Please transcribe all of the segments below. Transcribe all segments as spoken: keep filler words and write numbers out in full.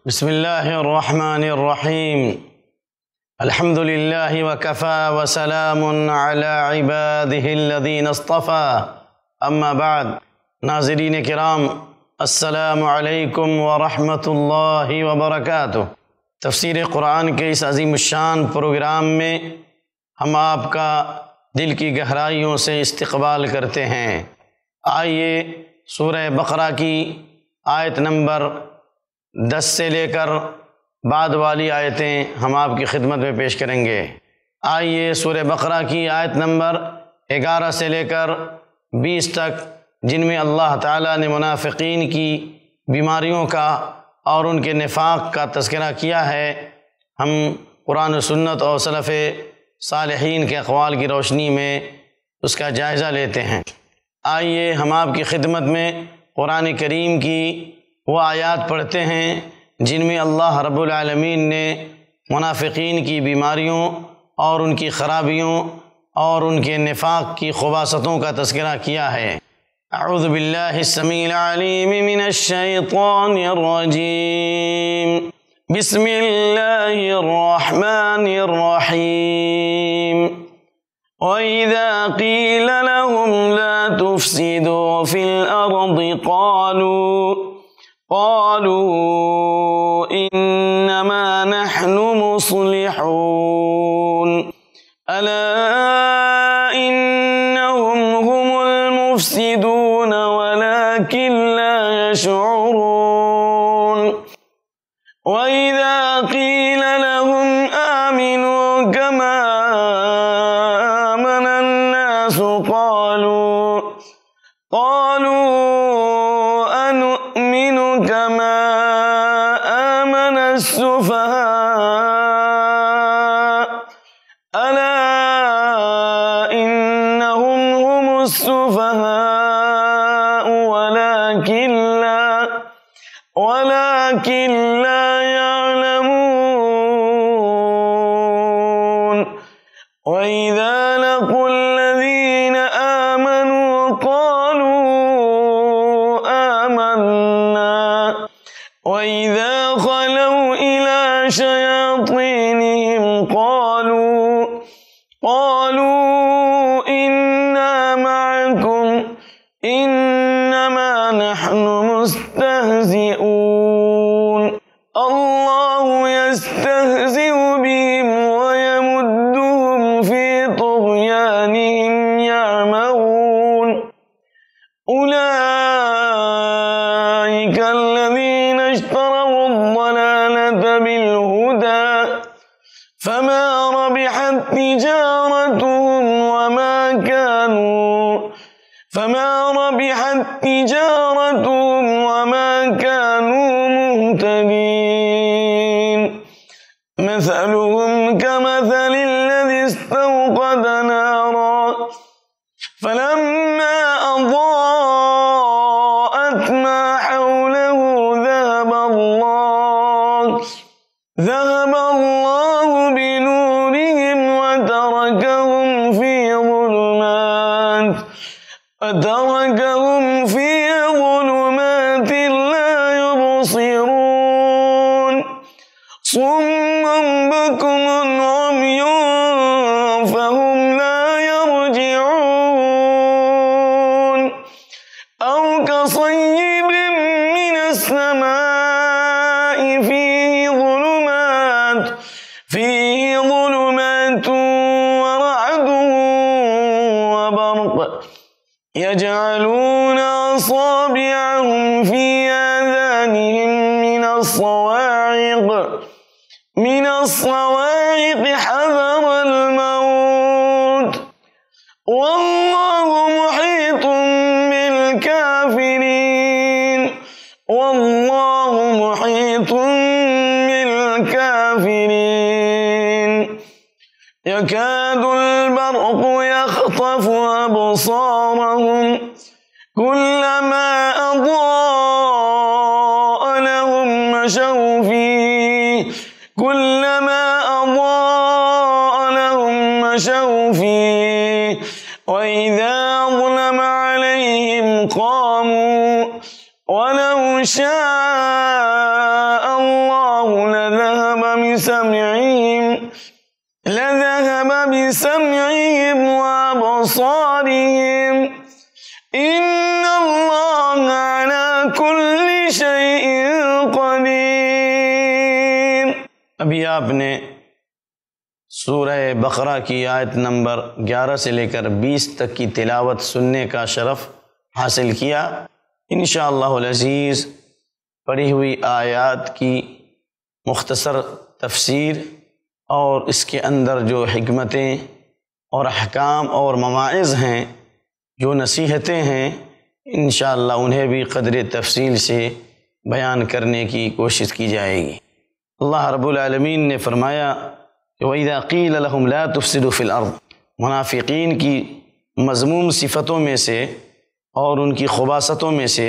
बिस्मिल्लाहिर्रहमानिर्रहीम। अल्हम्दुलिल्लाहि वकफ़ा वसलामुन अला इबादिहिल्लज़ीना इस्तफ़ा, अम्मा बाद। नाज़रीन किराम, अस्सलामु अलैकुम वरहमतुल्लाहि वबरकातुह। तफ़सीर क़ुरान के इस अज़ीमुश्शान प्रोग्राम में हम आपका दिल की गहराइयों से इस्तक़बाल करते हैं। आइए सूरह बक़रा की आयत नंबर दस से लेकर बाद वाली आयतें हम आपकी खिदमत में पेश करेंगे। आइए सूरह बक़रा की आयत नंबर ग्यारह से लेकर बीस तक, जिनमें अल्लाह ताला ने मुनाफ़िकीन की बीमारियों का और उनके निफ़ाक़ का तज़किरा किया है, हम कुरान व सुन्नत और सलफ़ सालिहीन के अक़वाल की रोशनी में उसका जायज़ा लेते हैं। आइए हम आपकी खिदमत में कुरान करीम की वो आयात पढ़ते हैं जिनमें अल्लाह रब्बुल आलमीन ने मुनाफ़िकीन की बीमारियों और उनकी ख़राबियों और उनके निफ़ाक़ की ख़ुबासतों का तज़किरा किया है। अऊज़ु बिल्लाहिस समीइल अलीम मिनश शैतानिर रजीम। बिस्मिल्लाहिर रहमानिर रहीम। वइज़ा क़ील लहुम ला तुफ़सिदू फ़िल अर्दि क़ालू क़ालू इन्नमा नहनु मुस्लिहून अला इन्नहुम हुमुल मुफ़सिदून वलाकिन ला यशऊरून। वइज़ा क़ील लहुम आमिनू कमा आमनन नासु क़ालू क़ालू अनु'मिनु कमा आमन अस्सुफ़हाअ अला इन्नहुम हुमुस्सुफ़हाअ वलाकिन ला वलाकिन ला यअलमून। वइज़ा लक़ुल्लज़ीन आमनू क़ालू आमन्ना वइज़ा ख़लौ इला शयातीनिहिम क़ालू क़ालू इन्ना मअकुम इन्नमा नहनु मुस्तहज़िऊन। अल्लाहु यस्तहज़िउ बिहिम वयमुद्दुहुम फ़ी तुग़यानिहिम यअमहून। उलाइका अल्लज़ीना इश्तरवुद्दलालत बिल्हुदा फमा रबिहत तिजारतुहुम वमा कानू फमा रबिहत तिजारतुहुम वमा कानू मुहतदीन। मसलुहुम कमसलिल्लज़ी इस्तवक़द नारा फलम्मा अज़ाअत मा हौलहु ذهب الله ذهب الله بنورهم وتركهم في ظلمات وتركهم في ظلمات لا يبصرون صم بكم عمي فهم لا يرجعون أو كصيب من السماء فيه ظلمات فيه ظلمات ورعد وبرق يجعلون أصابعهم في آذانهم من الصواعق من الصواعق حذر الموت والله محيط بالكافرين والله محيط بالكافرين يكاد البرق يخطف أبصارهم كلما أضاء لهم مشوا فيه كلما أضاء لهم مشوا فيه وإذا أظلم عليهم قاموا ولو شاء الله بسمعهم لذهب بسمعهم وأبصارهم إن الله على كل شيء قدير۔ ابھی آپ نے سورہ بقرہ کی آیت نمبر گیارہ سے لے کر بیس تک کی تلاوت سننے کا شرف حاصل کیا۔ انشاءاللہ العزیز پڑھی ہوئی آیات کی مختصر تفسیر اور اس کے اندر جو حکمتیں اور احکام اور مواعظ ہیں، جو نصیحتیں ہیں، انشاءاللہ انہیں بھی قدر تفصیل سے بیان کرنے کی کوشش کی جائے گی۔ اللہ رب العالمین نے فرمایا کہ وَإِذَا قِيلَ لَهُمْ لَا تُفْسِدُوا فِي الْأَرْضِ، منافقین کی مذموم صفتوں میں سے اور ان کی خباثتوں میں سے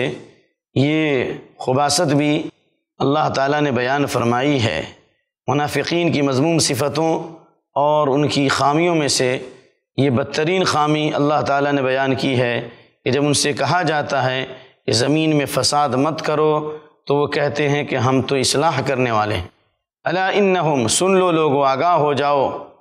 یہ خباثت بھی اللہ تعالیٰ نے بیان فرمائی ہے۔ منافقین کی مذموم صفتوں اور ان کی خامیوں میں سے یہ بدترین خامی اللہ تعالیٰ نے بیان کی ہے کہ جب ان سے کہا جاتا ہے کہ زمین میں فساد مت کرو تو وہ کہتے ہیں کہ ہم تو اصلاح کرنے والے ہیں۔ الا انہم، سن لو لوگو، آگاہ ہو جاؤ،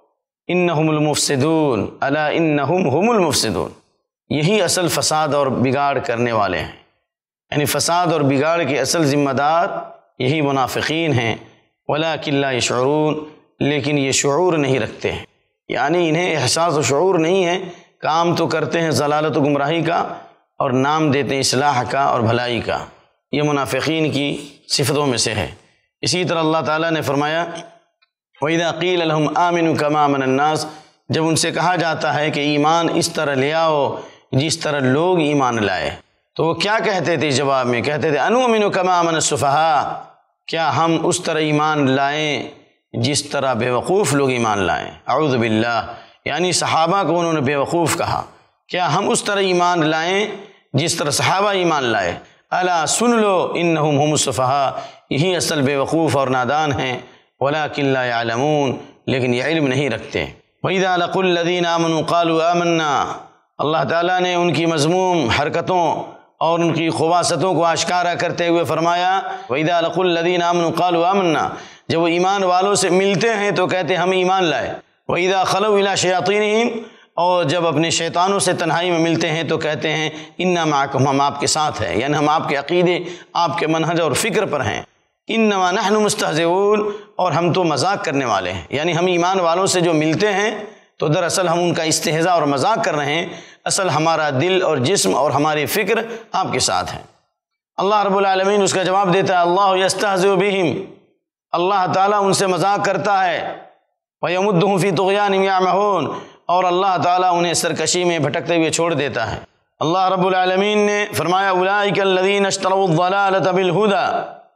انہم المفسدون، الا انہم ہم المفسدون، یہی اصل فساد اور بگاڑ کرنے والے ہیں، یعنی فساد اور بگاڑ کے اصل ذمہ دار یہی منافقین ہیں۔ ولکن لا یشعرون، لیکن یہ شعور نہیں رکھتے ہیں، یعنی انہیں احساس و شعور نہیں ہے، کام تو کرتے ہیں ضلالت و گمراہی کا اور نام دیتے ہیں اصلاح کا اور بھلائی کا۔ یہ منافقین کی صفتوں میں سے ہے۔ اسی طرح اللہ تعالیٰ نے فرمایا وَإِذَا قِيلَ لَهُمْ آمِنُوا كَمَا آمَنَ النَّاسُ، جب ان سے کہا جاتا ہے کہ ایمان اس طرح لے آؤ جس طرح لوگ ایمان لائے، تو وہ کیا کہتے تھے جواب میں؟ کہتے تھے أَنُؤْمِنُ كَمَا آمَنَ السُّفَهَاءُ، کیا ہم اس طرح ایمان لائیں جس طرح بے وقوف لوگ ایمان لائیں؟ اعوذ باللہ، یعنی صحابہ کو انہوں نے بے وقوف کہا، کیا ہم اس طرح ایمان لائیں جس طرح صحابہ ایمان لائے؟ الا سن لو انہم هم السفہاء، یہی اصل بے وقوف اور نادان ہیں، ولکن لا یعلمون، لیکن یہ علم نہیں رکھتے۔ وَإِذَا لَقُوا الَّذِينَ آمَنُوا قَالُوا آمَنَّا، اللہ تعالیٰ نے ان کی مذموم حرکتوں اور ان کی خباثتوں کو آشکارا کرتے ہوئے فرمایا وَإِذَا لَقُوا الَّذِينَ آمَنُوا قَالُوا آمَنَّا، جب وہ ایمان والوں سے ملتے ہیں تو کہتے ہیں ہم ایمان لائے۔ وَإِذَا خَلَوْا إِلَىٰ شَيَاطِينِهِمْ، اور جب اپنے شیطانوں سے تنہائی میں ملتے ہیں تو کہتے ہیں اِنَّا مَعَكُمْ، ہم آپ کے ساتھ ہیں، یعنی ہم آپ کے عقیدے، آپ کے منہج اور فکر پر ہیں۔ اِنَّمَا نَحْنُ مُسْتَهْزِئُونَ، اور ہم تو مذاق کرنے والے ہیں، یعنی ہم ایمان والوں سے جو ملتے ہیں تو دراصل ہم ان کا استہزاء اور مذاق کر رہے ہیں، اصل ہمارا دل اور جسم اور ہماری فکر آپ کے ساتھ ہیں۔ اللہ رب العالمین اس کا جواب دیتا ہے اللہ یستہزئ بہم، اللہ تعالیٰ ان سے مذاق کرتا ہے، وَيَمُدُّهُمْ فِي طُغْيَانِهِمْ يَعْمَهُونَ، اور اللہ تعالیٰ انہیں سرکشی میں بھٹکتے ہوئے چھوڑ دیتا ہے۔ اللہ رب العالمین نے فرمایا اولئک الذین اشتروا الضلالۃ بالہدی،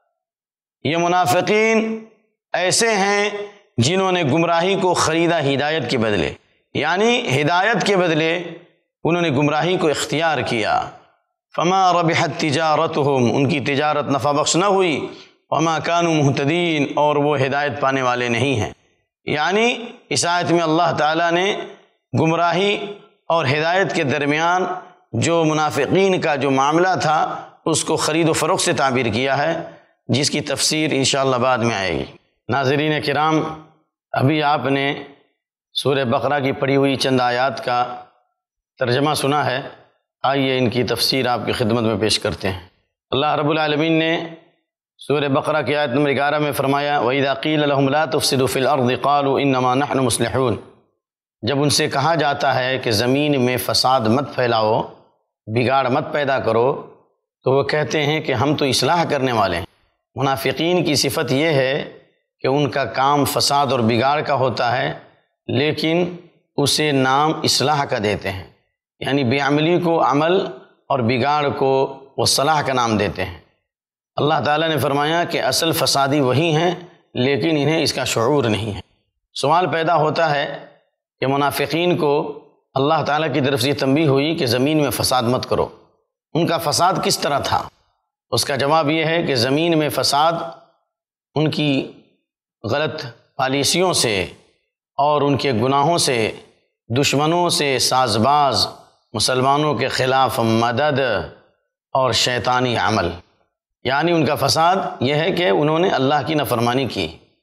یہ منافقین ایسے ہیں جنہوں نے گمراہی کو خریدا ہدایت کے بدلے، یعنی ہدایت کے بدلے انہوں نے گمراہی کو اختیار کیا۔ فما ربحت تجارتہم، ان کی تجارت نفع بخش نہ ہوئی، وما كانوا مہتدین، اور وہ ہدایت پانے والے نہیں ہیں۔ یعنی اس آیت میں اللہ تعالیٰ نے گمراہی اور ہدایت کے درمیان جو منافقین کا جو معاملہ تھا اس کو خرید و فروخت سے تعبیر کیا ہے، جس کی تفسیر انشاءاللہ بعد میں آئے گی۔ ناظرین کرام، ابھی آپ نے سورہ بقرہ کی پڑھی ہوئی چند آیات کا ترجمہ سنا ہے، آئیے ان کی تفسیر آپ کی خدمت میں پیش کرتے ہیں۔ اللہ رب العالمین نے سورہ بقرہ کی آیت نمبر گیارہ میں فرمایا وَإِذَا قِيلَ لَهُمْ لَا تُفْسِدُوا فِي الْأَرْضِ قَالُوا إِنَّمَا نَحْنُ مُصْلِحُونَ، جب ان سے کہا جاتا ہے کہ زمین میں فساد مت پھیلاؤ، بگاڑ مت پیدا کرو، تو وہ کہتے ہیں کہ ہم تو اصلاح کرنے والے ہیں۔ منافقین کی صفت یہ ہے کہ ان کا کام فساد اور بگاڑ کا ہوتا ہے، لیکن اسے نام اصلاح کا دیتے ہیں، یعنی بے عملی کو عمل اور بگاڑ کو وہ صلاح کا نام دیتے ہیں۔ اللہ تعالیٰ نے فرمایا کہ اصل فسادی وہی ہیں، لیکن انہیں اس کا شعور نہیں ہے۔ سوال پیدا ہوتا ہے کہ منافقین کو اللہ تعالیٰ کی طرف سے تنبیہ ہوئی کہ زمین میں فساد مت کرو، ان کا فساد کس طرح تھا؟ اس کا جواب یہ ہے کہ زمین میں فساد ان کی غلط پالیسیوں سے اور ان کے گناہوں سے، دشمنوں سے ساز باز، مسلمانوں کے خلاف مدد اور شیطانی عمل، یعنی ان کا فساد یہ ہے کہ انہوں نے اللہ کی نافرمانی کی،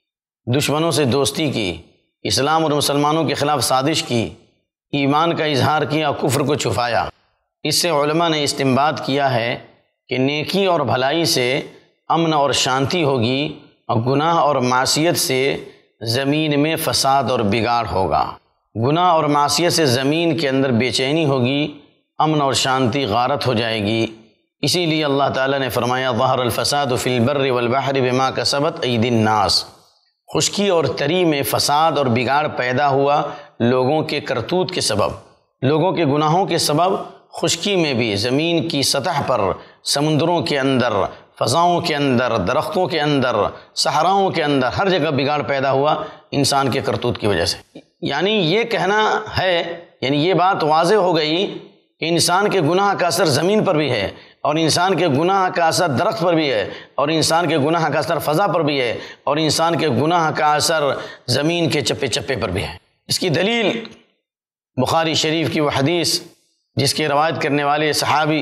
دشمنوں سے دوستی کی، اسلام اور مسلمانوں کے خلاف سازش کی، ایمان کا اظہار کیا، کفر کو چھپایا۔ اس سے علماء نے استنباط کیا ہے کہ نیکی اور بھلائی سے امن اور شانتی ہوگی، اور گناہ اور معصیت سے زمین میں فساد اور بگاڑ ہوگا۔ گناہ اور معصیت سے زمین کے اندر بے چینی ہوگی، امن اور شانتی غارت ہو جائے گی۔ اسی لیے اللہ تعالیٰ نے فرمایا ظہر الفساد فی البر والبحر بما کسبت ایدی الناس، خشکی اور تری میں فساد اور بگاڑ پیدا ہوا لوگوں کے کرتوت کے سبب، لوگوں کے گناہوں کے سبب۔ خشکی میں بھی زمین کی سطح پر، سمندروں کے اندر، فضاؤں کے اندر، درختوں کے اندر، صحراؤں کے اندر، ہر جگہ بگاڑ پیدا ہوا انسان کے کرتوت کی وجہ سے۔ یعنی یہ کہنا ہے، یعنی یہ بات واضح ہو گئی کہ انسان کے گناہ کا اثر زمین پر بھی ہے، اور انسان کے گناہ کا اثر درخت پر بھی ہے، اور انسان کے گناہ کا اثر فضا پر بھی ہے، اور انسان کے گناہ کا اثر زمین کے چپے چپے پر بھی ہے۔ اس کی دلیل بخاری شریف کی وہ حدیث جس کی روایت کرنے والے صحابی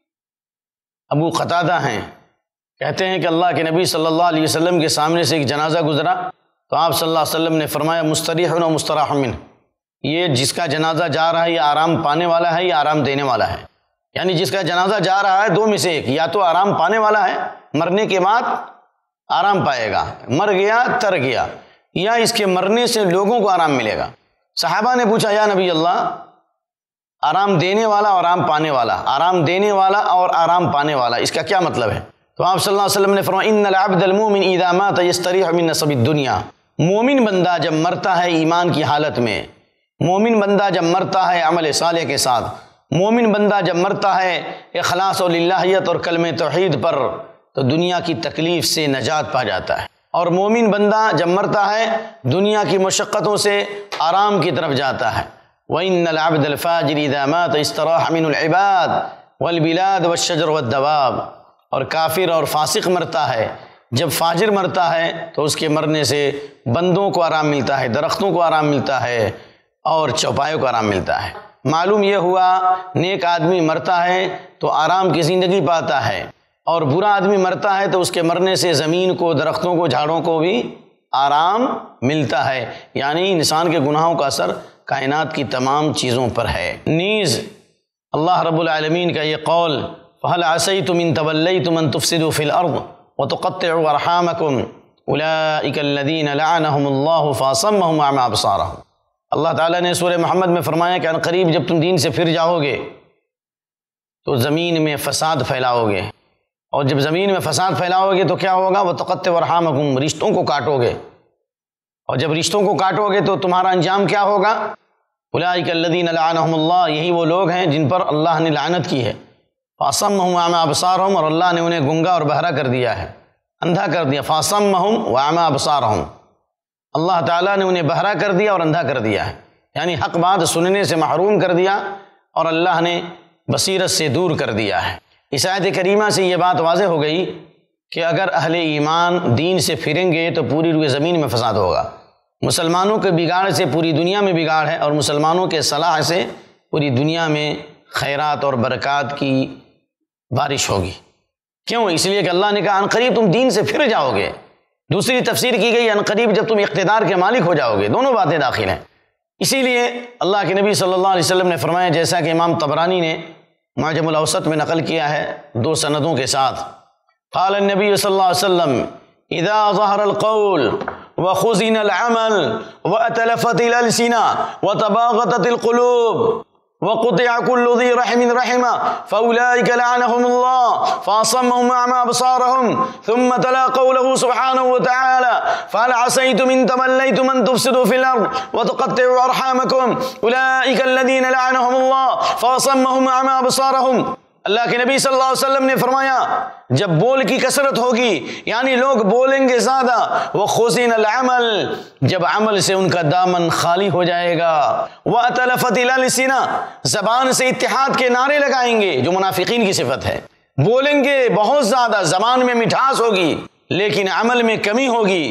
ابو قتادہ ہیں، کہتے ہیں کہ اللہ کے نبی صلی اللہ علیہ وسلم کے سامنے سے ایک جنازہ گزرا تو آپ صلی اللہ علیہ وسلم نے فرمایا مستریح و مستراح منہ، یہ جس کا جنازہ جا رہا ہے یہ آرام پانے والا ہے یا آرام دینے والا ہے۔ یعنی جس کا جنازہ جا رہا ہے دو میں سے ایک، یا تو آرام پانے والا ہے، مرنے کے بعد آرام پائے گا، مر گیا تر گیا، یا اس کے مرنے سے لوگوں کو آرام ملے گا۔ صحابہ نے پوچھا یا نبی اللہ، آرام دینے والا اور آرام پانے والا، آرام دینے والا اور آرام پانے والا، اس کا کیا مطلب ہے؟ تو آپ صلی اللہ علیہ وسلم نے فرمایا ان العبد المؤمن اذا مات یستریح من نصب الدنیا، مومن بندہ جب مرتا ہے ایمان کی حالت میں، مومن بندہ جب مرتا ہے عمل صالح کے ساتھ، مومن بندہ جب مرتا ہے اخلاص و للہیت اور کلمہ توحید پر، تو دنیا کی تکلیف سے نجات پا جاتا ہے۔ اور مومن بندہ جب مرتا ہے دنیا کی مشقتوں سے آرام کی طرف جاتا ہے۔ وَإِنَّ الْعَبْدَ الْفَاجِرِ إِذَا مَاتَ اسْتَرَاحَ مِنْهُ الْعِبَادُ وَالْبِلَادُ وَالشَّجَرُ وَالدَّوَابُ، اور کافر اور فاسق مرتا ہے، جب فاجر مرتا ہے تو اس کے مرنے سے بندوں کو آرام ملتا ہے، درختوں کو آرام ملتا ہے، اور چوپایوں کو آرام ملتا ہے۔ معلوم یہ ہوا نیک آدمی مرتا ہے تو آرام کی زندگی پاتا ہے، اور برا آدمی مرتا ہے تو اس کے مرنے سے زمین کو، درختوں کو، جھاڑوں کو بھی آرام ملتا ہے۔ یعنی انسان کے گناہوں کا اثر کائنات کی تمام چیزوں پر ہے۔ نیز اللہ رب العالمین کا یہ قول فَهَلْ عَسَيْتُمْ إِن تَوَلَّيْتُمْ أَن تُفْسِدُوا فِي الْأَرْضِ وَتُقَطِّعُوا أَرْحَامَكُمْ أُولَٰئِكَ الَّذِينَ لَعَنَهُمُ اللَّهُ فَأَصَمَّهُمْ وَأَعْمَىٰ أَبْصَارَهُمْ۔ اللہ تعالیٰ نے سورہ محمد میں فرمایا کہ ان قریب جب تم دین سے پھر جاؤ گے تو زمین میں فساد پھیلاؤ گے، اور جب زمین میں فساد پھیلاؤ گے تو کیا ہوگا؟ وَتُقَطِّعُوا أَرْحَامَكُمْ، رشتوں کو کاٹو گے، اور جب رشتوں کو کاٹو گے تو تمہارا انجام کیا ہوگا؟ اولئک الذین لعنہم اللہ، یہی وہ لوگ ہیں جن پر اللہ نے لعنت کی ہے۔ فاصمہم وأعمی ابصارہم، اور اللہ نے انہیں گنگا اور بہرا کر دیا ہے، اندھا کر دیا۔ فاصمہم وأعمی ابصارہم، اللہ تعالیٰ نے انہیں بہرا کر دیا اور اندھا کر دیا ہے، یعنی حق بات سننے سے محروم کر دیا، اور اللہ نے بصیرت سے دور کر دیا ہے۔ اس آیت کریمہ سے یہ بات واضح ہو گئی کہ اگر اہل ایمان دین سے پھریں گے تو پوری روئے زمین میں فساد ہوگا۔ مسلمانوں کے بگاڑ سے پوری دنیا میں بگاڑ ہے، اور مسلمانوں کے صلاح سے پوری دنیا میں خیرات اور برکات کی بارش ہوگی۔ کیوں؟ اس لیے کہ اللہ نے کہا ان قریب تم دین سے پھر جاؤ گے۔ دوسری تفسیر کی گئی ان قریب جب تم اقتدار کے مالک ہو جاؤ گے، دونوں باتیں داخل ہیں۔ اسی لیے اللہ کے نبی صلی اللہ علیہ وسلم نے فرمایا، جیسا کہ امام طبرانی نے معجم الاوسط میں نقل کیا ہے دو سندوں کے ساتھ، قال النبی صلی اللہ علیہ وسلم اذا ظهر القول وخزن العمل واتلفت الالسنة وتباغتت القلوب وقطع كل ذي رحم رحمه فأولئك لعنهم الله فأصمهم وأعمى أبصارهم ثم تلا قوله سبحانه وتعالى فهل عسيتم إن توليتم أن تفسدوا في الأرض وتقطعوا أرحامكم أولئك الذين لعنهم الله فأصمهم وأعمى أبصارهم۔ اللہ کے نبی صلی اللہ علیہ وسلم نے فرمایا جب بول کی کثرت ہوگی، یعنی لوگ بولیں گے زیادہ، وَخُزِنَ الْعَمَلِ، جب عمل سے ان کا دامن خالی ہو جائے گا، وَأَتَلَفَتِ الْأَلْسِنَةُ، زبان سے اتحاد کے نعرے لگائیں گے، جو منافقین کی صفت ہے، بولیں گے بہت زیادہ، زبان میں مٹھاس ہوگی لیکن عمل میں کمی ہوگی،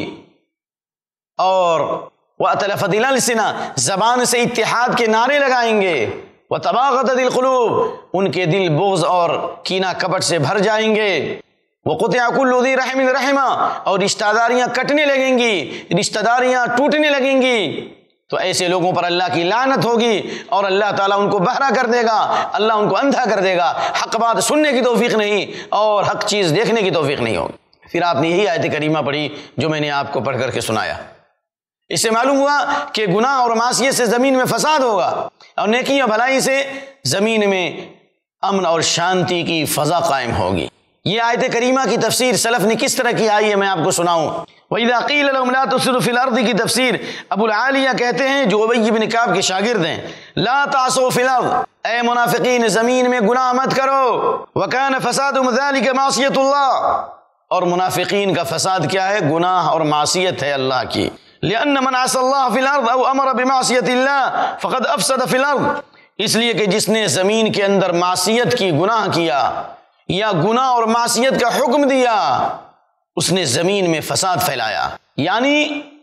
اور وَأَتَلَفَتِ الْأَلْسِنَةُ، زبان سے اتحاد کے نعرے لگائیں گے، وَتَبَاغَتَتِ الْقُلُوبُ، ان کے دل بغض اور کینہ کپٹ سے بھر جائیں گے، وَقُطِعَ كُلُّ ذِي رَحِمٍ رَحِمًا، اور رشتہ داریاں کٹنے لگیں گی، رشتہ داریاں ٹوٹنے لگیں گی، تو ایسے لوگوں پر اللہ کی لعنت ہوگی اور اللہ تعالیٰ ان کو بہرا کر دے گا، اللہ ان کو اندھا کر دے گا، حق بات سننے کی توفیق نہیں اور حق چیز دیکھنے کی توفیق نہیں ہوگی۔ پھر آپ نے یہی آیت کریمہ پڑھی جو میں نے آپ کو پڑھ کر کے سنایا۔ اس سے معلوم ہوا کہ گناہ اور معصیت سے زمین میں فساد ہوگا اور نیکی اور بھلائی سے زمین میں امن اور شانتی کی فضا قائم ہوگی۔ یہ آیت کریمہ کی تفسیر سلف نے کس طرح کی آئی ہے میں آپ کو سناؤں۔ وَإِذَا قِيلَ لَهُمْ لَا تُفْسِدُوا فِي الْأَرْضِ کی تفسیر ابو العالیہ کہتے ہیں جو ابی بن کعب کے شاگرد ہیں، لا تعصوا فی الارض، اے منافقین زمین میں گناہ مت کرو، وَكَانَ فَسَادُهُمْ ذَلِكَ مَعْصِيَةُ اللَّهِ، اور منافقین کا فساد کیا ہے؟ گناہ اور معصیت ہے اللہ کی۔ لِأَنَّ مَنْ عَصَى اللَّهَ فِي الْأَرْضِ أَوْ أَمَرَ بِمَعْصِيَةِ اللَّهِ فَقَدْ أَفْسَدَ فِي الْأَرْضِ، اس لیے کہ جس نے زمین کے اندر معصیت کی، گناہ کیا یا گناہ اور معصیت کا حکم دیا، اس نے زمین میں فساد پھیلایا۔ یعنی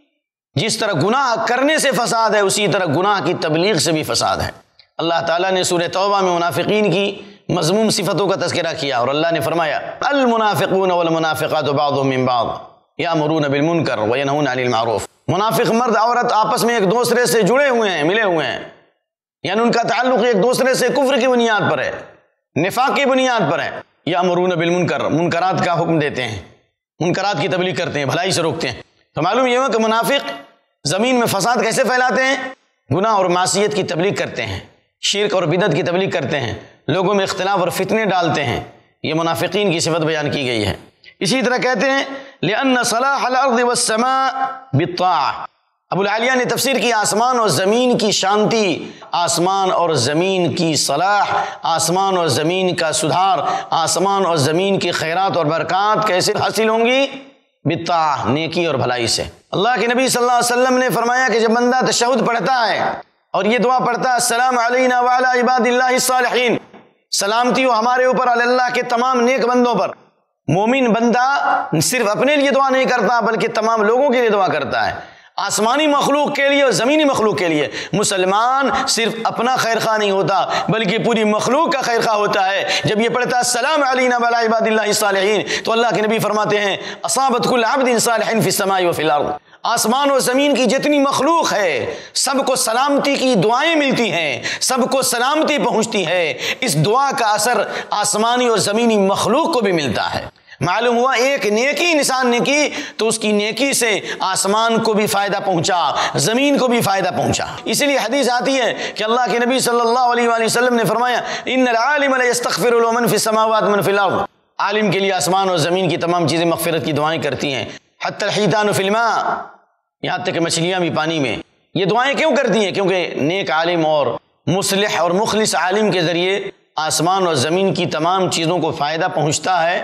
جس طرح گناہ کرنے سے فساد ہے اسی طرح گناہ کی تبلیغ سے بھی فساد ہے۔ اللہ تعالیٰ نے سورہ توبہ میں منافقین کی مذموم صفتوں کا تذکرہ کیا اور اللہ نے فرمایا المنافقون والمنافقات بعضهم من بعض یامرون بالمنکر وینہون عن المعروف، منافق مرد عورت آپس میں ایک دوسرے سے جڑے ہوئے ہیں، ملے ہوئے ہیں، یعنی ان کا تعلق ایک دوسرے سے کفر کی بنیاد پر ہے، نفاق کی بنیاد پر ہے۔ یامرون بالمنکر، منکرات کا حکم دیتے ہیں، منکرات کی تبلیغ کرتے ہیں، بھلائی سے روکتے ہیں۔ تو معلوم یہ ہوا کہ منافق زمین میں فساد کیسے پھیلاتے ہیں؟ گناہ اور معصیت کی تبلیغ کرتے ہیں، شرک اور بدعت کی تبلیغ کرتے ہیں، لوگوں میں اختلاف اور فتنے ڈالتے ہیں۔ یہ منافقین کی صفت بیان کی گئی ہے۔ اسی طرح کہتے ہیں لِأَنَّ صَلَاحَ الْأَرْضِ وَالسَّمَاءِ بِالطَّاعَةِ، ابو العالیہ نے تفسیر کی آسمان اور زمین کی شانتی، آسمان اور زمین کی صلاح، آسمان اور زمین کا سدھار، آسمان اور زمین کی خیرات اور برکات کیسے حاصل ہوں گی؟ بالطاعہ، نیکی اور بھلائی سے۔ اللہ کے نبی صلی اللہ علیہ وسلم نے فرمایا کہ جب بندہ تشہد پڑھتا ہے اور یہ دعا پڑھتا ہے السلام علینا وعلی عباد اللہ الصالحین، سلامتی ہو ہمارے اوپر اللہ کے تمام نیک بندوں پر، مومن بندہ صرف اپنے لیے دعا نہیں کرتا بلکہ تمام لوگوں کے لیے دعا کرتا ہے، آسمانی مخلوق کے لیے اور زمینی مخلوق کے لیے۔ مسلمان صرف اپنا خیر خواہ نہیں ہوتا بلکہ پوری مخلوق کا خیر خواہ ہوتا ہے۔ جب یہ پڑھتا ہے السلام علینا وعلی عباد اللہ الصالحین تو اللہ کے نبی فرماتے ہیں اصابت کل عبد صالح فی السماء وفی الارض، آسمان اور زمین کی جتنی مخلوق ہے سب کو سلامتی کی دعائیں ملتی ہیں، سب کو سلامتی پہنچتی ہے۔ اس دعا کا اثر آسمانی اور زمینی مخلوق کو بھی ملتا ہے۔ معلوم ہوا ایک نیکی انسان نے کی تو اس کی نیکی سے آسمان کو بھی فائدہ پہنچا، زمین کو بھی فائدہ پہنچا۔ اسی لیے حدیث آتی ہے کہ اللہ کے نبی صلی اللہ علیہ وآلہ وسلم نے فرمایا ان العالم لیستغفر له من فی السماوات من فی الارض، عالم کے لیے آسمان اور زمین کی تمام چیزیں مغفرت کی دعائیں کرتی ہیں، حتی الحیتان فی الماء، یہاں تک کہ مچھلیاں بھی پانی میں۔ یہ دعائیں کیوں کرتی ہیں؟ کیونکہ نیک عالم اور مصلح اور مخلص عالم کے ذریعے آسمان اور زمین کی تمام چیزوں کو فائدہ پہنچتا ہے،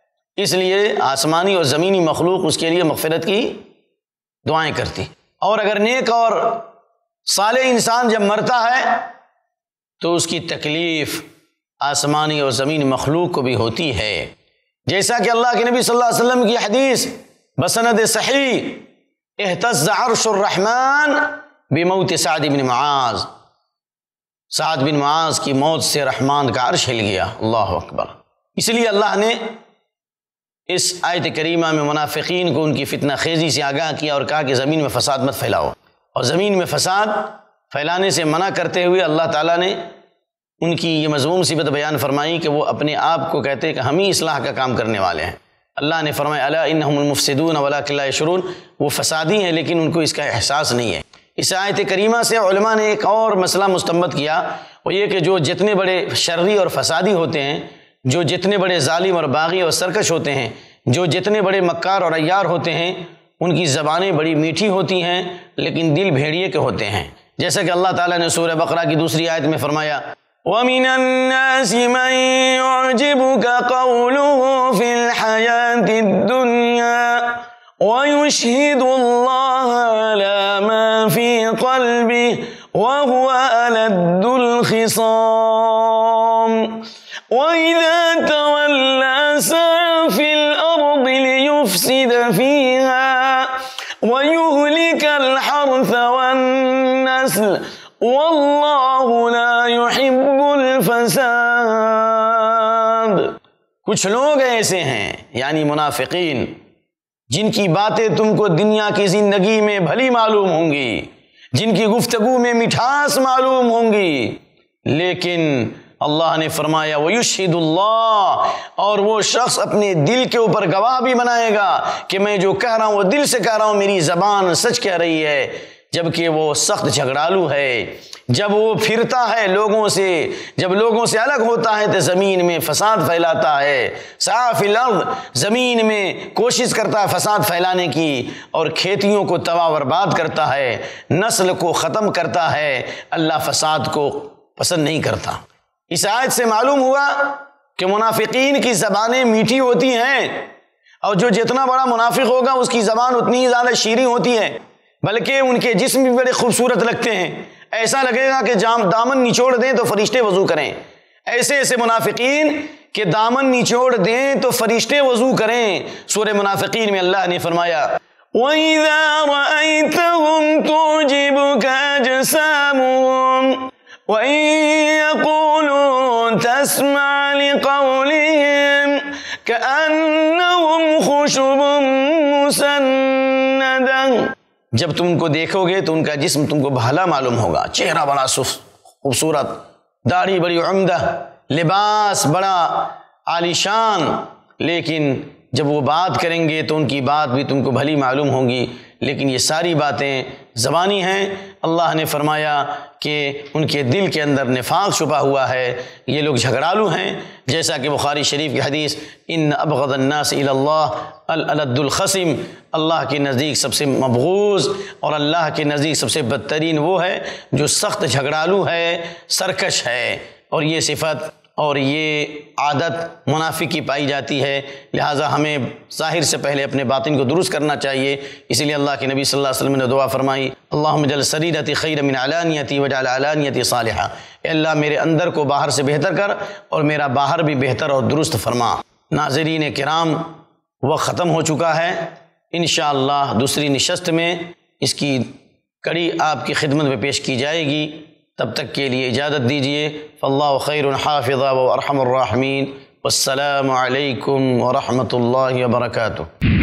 اس لیے آسمانی اور زمینی مخلوق اس کے لیے مغفرت کی دعائیں کرتی۔ اور اگر نیک اور صالح انسان جب مرتا ہے تو اس کی تکلیف آسمانی اور زمینی مخلوق کو بھی ہوتی ہے، جیسا کہ اللہ کے نبی صلی اللہ علیہ وسلم کی حدیث بسند صحیح اہتز عرش الرحمن بموت سعد بن معاذ، سعد بن معاذ کی موت سے رحمان کا عرش ہل گیا۔ اللہ اکبر۔ اس لیے اللہ نے اس آیت کریمہ میں منافقین کو ان کی فتنہ خیزی سے آگاہ کیا اور کہا کہ زمین میں فساد مت پھیلاؤ، اور زمین میں فساد پھیلانے سے منع کرتے ہوئے اللہ تعالیٰ نے ان کی یہ مذموم صفت بیان فرمائی کہ وہ اپنے آپ کو کہتے ہیں کہ ہم ہی اصلاح کا کام کرنے والے ہیں۔ اللہ نے فرمایا الا انہم المفسدون ولکن لا یشعرون، وہ فسادی ہیں لیکن ان کو اس کا احساس نہیں ہے۔ اس آیت کریمہ سے علماء نے ایک اور مسئلہ مستنبط کیا، وہ یہ کہ جو جتنے بڑے شرری اور فسادی ہوتے ہیں، جو جتنے بڑے ظالم اور باغی اور سرکش ہوتے ہیں، جو جتنے بڑے مکار اور عیار ہوتے ہیں، ان کی زبانیں بڑی میٹھی ہوتی ہیں لیکن دل بھیڑیے کے ہوتے ہیں، جیسا کہ اللہ تعالیٰ نے سورہ بقرہ کی دوسری آیت میں فرمایا وَمِنَ النَّاسِ مَن يُعْجِبُكَ قَوْلُهُ فِي الْحَيَاةِ الدُّنْيَا وَيُشْهِدُ اللَّهَ عَلَى مَا فِي قَلْبِهِ وَهُوَ أَلَدُّ الْخِصَامِ وَإِذَا تَوَلَّى سَعَى فِي الْأَرْضِ لِيُفْسِدَ فِيهَا وَيُهْلِكَ الْحَرْثَ وَالنَّسْلَ وَاللَّهُ لَا يُحِبُّ الْفَسَادَ۔ کچھ لوگ ایسے ہیں یعنی منافقین جن کی باتیں تم کو دنیا کی زندگی میں بھلی معلوم ہوں گی، جن کی گفتگو میں مٹھاس معلوم ہوں گی، لیکن اللہ نے فرمایا وَيُشْهِدُ اللَّهُ، اور وہ شخص اپنے دل کے اوپر گواہ بھی بنائے گا کہ میں جو کہہ رہا ہوں وہ دل سے کہہ رہا ہوں، میری زبان سچ کہہ رہی ہے، جبکہ وہ سخت جھگڑالو ہے۔ جب وہ پھرتا ہے لوگوں سے، جب لوگوں سے الگ ہوتا ہے تو زمین میں فساد پھیلاتا ہے، سعی فی الارض، زمین میں کوشش کرتا ہے فساد پھیلانے کی، اور کھیتیوں کو تباہ و برباد کرتا ہے، نسل کو ختم کرتا ہے۔ اللہ فساد کو پسند نہیں کرتا۔ اس آیت سے معلوم ہوا کہ منافقین کی زبانیں میٹھی ہوتی ہیں، اور جو جتنا بڑا منافق ہوگا اس کی زبان اتنی ہی زیادہ شیریں ہوتی ہے، بلکہ ان کے جسم بھی بڑے خوبصورت لگتے ہیں، ایسا لگے گا کہ جام دامن نچوڑ دیں تو فرشتے وضو کریں۔ ایسے ایسے منافقین کہ دامن نچوڑ دیں تو فرشتے وضو کریں۔ سورہ منافقین میں اللہ نے فرمایا وَإِذَا رَأَيْتَهُمْ تُعْجِبُكَ أَجْسَامُهُمْ وَإِن يَقُولُوا تَسْمَعْ لِقَوْلِهِمْ كَأَنَّهُمْ خُشُبٌ مُّسَنَّدَةٌ، جب تم ان کو دیکھو گے تو ان کا جسم تم کو بھلا معلوم ہوگا، چہرہ بڑا خوبصورت، داڑھی بڑی عمدہ، لباس بڑا عالیشان، لیکن جب وہ بات کریں گے تو ان کی بات بھی تم کو بھلی معلوم ہوگی، لیکن یہ ساری باتیں زبانی ہیں۔ اللہ نے فرمایا کہ ان کے دل کے اندر نفاق چھپا ہوا ہے، یہ لوگ جھگڑالو ہیں، جیسا کہ بخاری شریف کی حدیث ان ابغض الناس الی اللہ الالد الخصم، اللہ کے نزدیک سب سے مبغوض اور اللہ کے نزدیک سب سے بدترین وہ ہے جو سخت جھگڑالو ہے، سرکش ہے، اور یہ صفت اور یہ عادت منافق کی پائی جاتی ہے۔ لہٰذا ہمیں ظاہر سے پہلے اپنے باطن کو درست کرنا چاہیے، اسی لیے اللہ کے نبی صلی اللہ علیہ وسلم نے دعا فرمائی اللہم اجعل سریرتی خیر من علانیتی واجعل علانیتی صالحہ، اے اللہ میرے اندر کو باہر سے بہتر کر اور میرا باہر بھی بہتر اور درست فرما۔ ناظرین کرام، وقت ختم ہو چکا ہے، انشاءاللہ دوسری نشست میں اس کی کڑی آپ کی خدمت میں پیش کی جائے گی، تب تک کے لیے اجازت دیجیے۔ فاللہ خیر حافظا و ارحم الراحمین، والسلام علیکم ورحمۃ اللہ وبرکاتہ۔